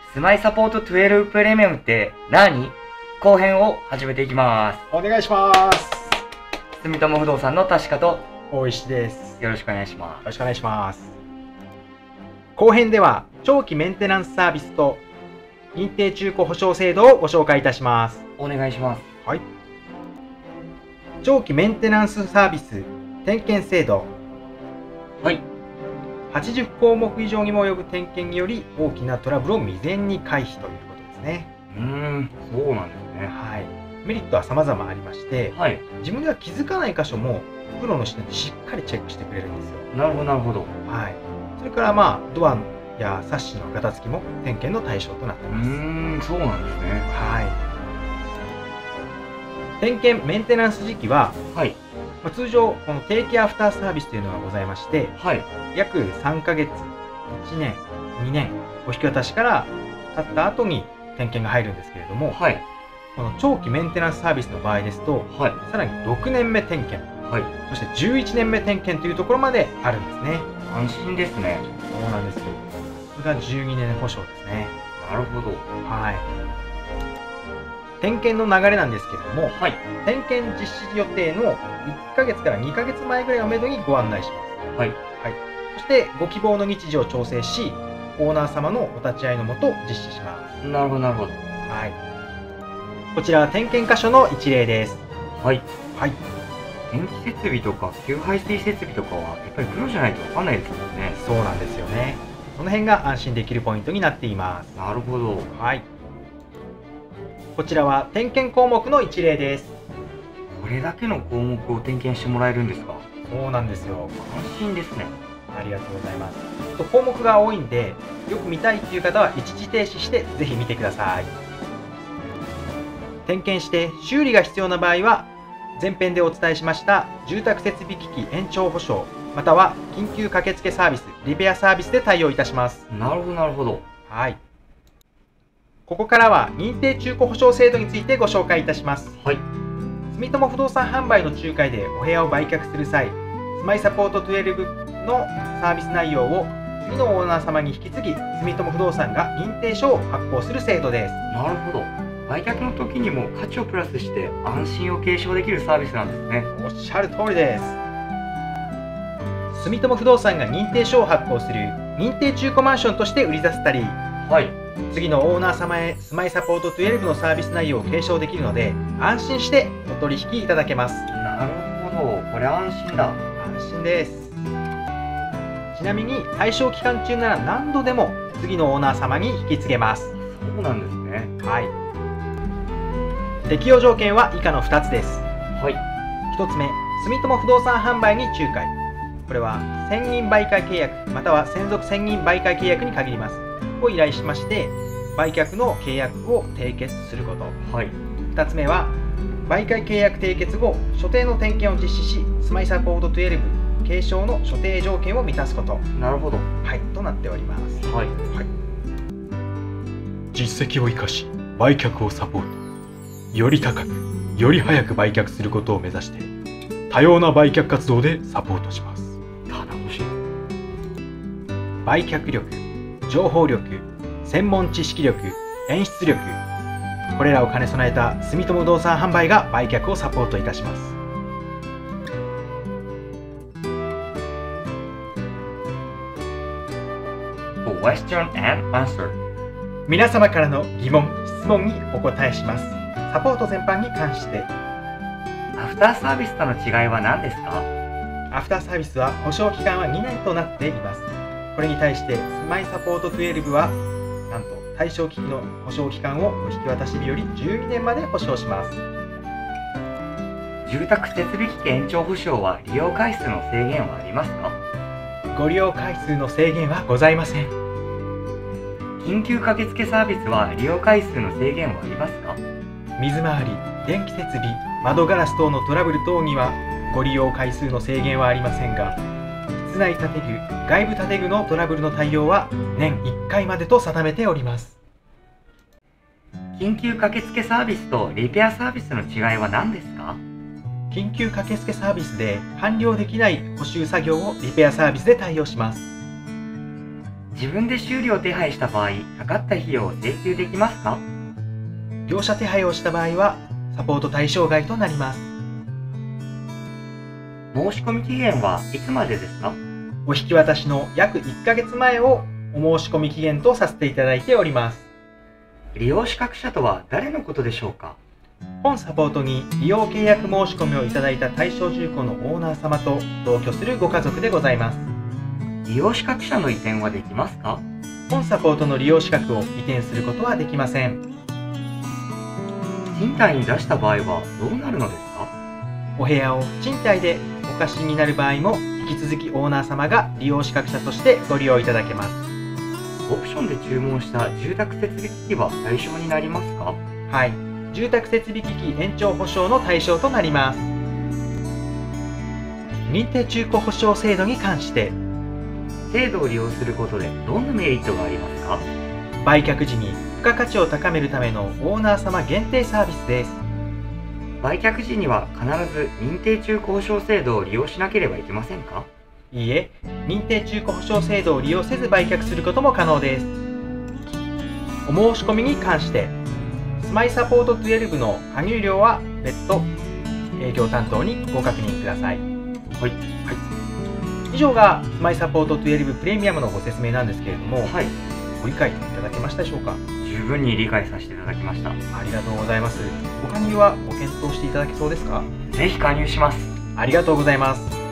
住まいサポート12プレミアムって何？後編を始めていきます。 お願いします。 住友不動産の確かと大石です。 よろしくお願いしまよろしくお願いします。後編では長期メンテナンスサービスと認定中古保証制度をご紹介いたします。 す。お願いします。 はい。長期メンテナンスサービス点検制度。 はい。 80項目以上にも及ぶ点検により大きなトラブルを未然に回避ということですね。 そうなんですね。 はい。メリットは様々ありまして、 はい。 自分では気づかない箇所もプロの視点でしっかりチェックしてくれるんですよ。 なるほど、なるほど。 はい。それからドアやサッシのガタつきも点検の対象となっています。 そうなんですね。 はい。点検メンテナンス時期は、 はい。 通常この定期アフターサービスというのがございまして、 はい。 約3ヶ月、1年、2年お引き渡しから経った後に点検が入るんですけれども、 はい。 この長期メンテナンスサービスの場合ですと、 はい。 さらに6年目点検、 はい。 そして11年目点検というところまであるんですね。 安心ですね。 そうなんですよ。これが12年保証ですね。 なるほど。 はい。点検の流れなんですけれども、 はい。 点検実施予定の1ヶ月から2ヶ月前ぐらいをめどにご案内します。 はい。 はい。そしてご希望の日時を調整し、オーナー様のお立ち会いのもと実施します。 なるほど、なるほど。 はい。こちらは点検箇所の一例です。 はい。 はい。 電気設備とか給排水設備とかはやっぱりプロじゃないとわかんないですもんね。 そうなんですよね。その辺が安心できるポイントになっています。 なるほど。 はい。こちらは点検項目の一例です。 これだけの項目を点検してもらえるんですか？ そうなんですよ。 安心ですね。 ありがとうございます。項目が多いんで、よく見たいという方は一時停止してぜひ見てください。点検して修理が必要な場合は、前編でお伝えしました住宅設備機器延長保証、または緊急駆けつけサービス、リペアサービスで対応いたします。 なるほど、なるほど。 はい。ここからは認定中古保証制度についてご紹介いたします。 はい。 住友不動産販売の仲介でお部屋を売却する際、住まいサポート12のサービス内容を次のオーナー様に引き継ぎ、住友不動産が認定書を発行する制度です。 なるほど。売却の時にも価値をプラスして安心を継承できるサービスなんですね。 おっしゃる通りです。住友不動産が認定書を発行する認定中古マンションとして売り出せたり、 はい。 次のオーナー様へ住まいサポート12のサービス内容を継承できるので、安心してお取引いただけます。 なるほど。これ安心だ。 安心です。ちなみに対象期間中なら何度でも次のオーナー様に引き継げます。 そうなんですね。 はい。適用条件は以下の2つです。 はい。 1つ目、住友不動産販売に仲介。これは専任媒介契約または専属専任媒介契約に限ります。を依頼しまして、売却の契約を締結すること。 はい。 2つ目は、媒介契約締結後、所定の点検を実施し、住まいサポート12継承の所定条件を満たすこと。 なるほど。 はい、となっております。 はい。 はい。実績を生かし、売却をサポート。より高く、より早く売却することを目指して、多様な売却活動でサポートします。 頼もしい。 売却力、情報力、専門知識力、演出力、これらを兼ね備えた住友不動産販売が売却をサポートいたします。 Question and answer。 皆様からの疑問・質問にお答えします。サポート全般に関して。 アフターサービスとの違いは何ですか？ アフターサービスは保証期間は2年となっています。これに対して住まいサポート12はなんと対象機器の保証期間をお引き渡し日より12年まで保証します。 住宅設備機器延長保証は利用回数の制限はありますか？ ご利用回数の制限はございません。 緊急駆けつけサービスは利用回数の制限はありますか？ 水回り、電気設備、窓ガラス等のトラブル等にはご利用回数の制限はありませんが、室内建具、外部建具のトラブルの対応は年1回までと定めております。 緊急駆けつけサービスとリペアサービスの違いは何ですか？ 緊急駆けつけサービスで完了できない補修作業をリペアサービスで対応します。 自分で修理を手配した場合、かかった費用を請求できますか？ 業者手配をした場合はサポート対象外となります。 申し込み期限はいつまでですか？ お引き渡しの約1ヶ月前をお申し込み期限とさせていただいております。 利用資格者とは誰のことでしょうか？ 本サポートに利用契約申し込みをいただいた対象住戸のオーナー様と同居するご家族でございます。 利用資格者の移転はできますか？ 本サポートの利用資格を移転することはできません。 賃貸に出した場合はどうなるのですか？ お部屋を賃貸でお貸しになる場合も引き続きオーナー様が利用資格者としてご利用いただけます。 オプションで注文した住宅設備機器は対象になりますか？ はい、住宅設備機器延長保証の対象となります。認定中古保証制度に関して、 制度を利用することでどんなメリットがありますか？ 売却時に付加価値を高めるためのオーナー様限定サービスです。 売却時には必ず認定中古保証制度を利用しなければいけませんか？ いいえ、認定中古保証制度を利用せず売却することも可能です。お申し込みに関して、スマイサポート12の加入料は別途営業担当にご確認ください。 はい。 以上がスマイサポート12プレミアムのご説明なんですけれども、 はい。 ご理解いただけましたでしょうか？ 十分に理解させていただきました。 ありがとうございます。ご加入はご検討していただけそうですか？ ぜひ加入します。 ありがとうございます。